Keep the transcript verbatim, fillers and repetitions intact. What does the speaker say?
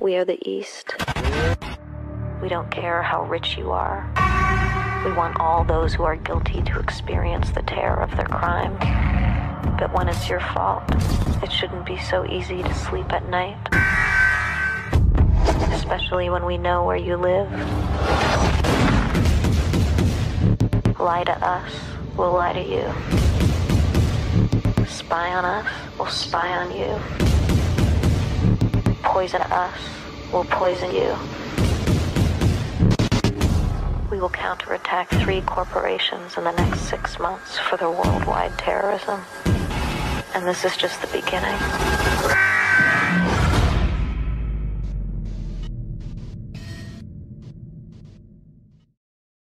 We are the East. We don't care how rich you are. We want all those who are guilty to experience the terror of their crime. But when it's your fault, it shouldn't be so easy to sleep at night. Especially when we know where you live. Lie to us, we'll lie to you. Spy on us, we'll spy on you. Poison us, we'll poison you. We will counterattack three corporations in the next six months for their worldwide terrorism. And this is just the beginning.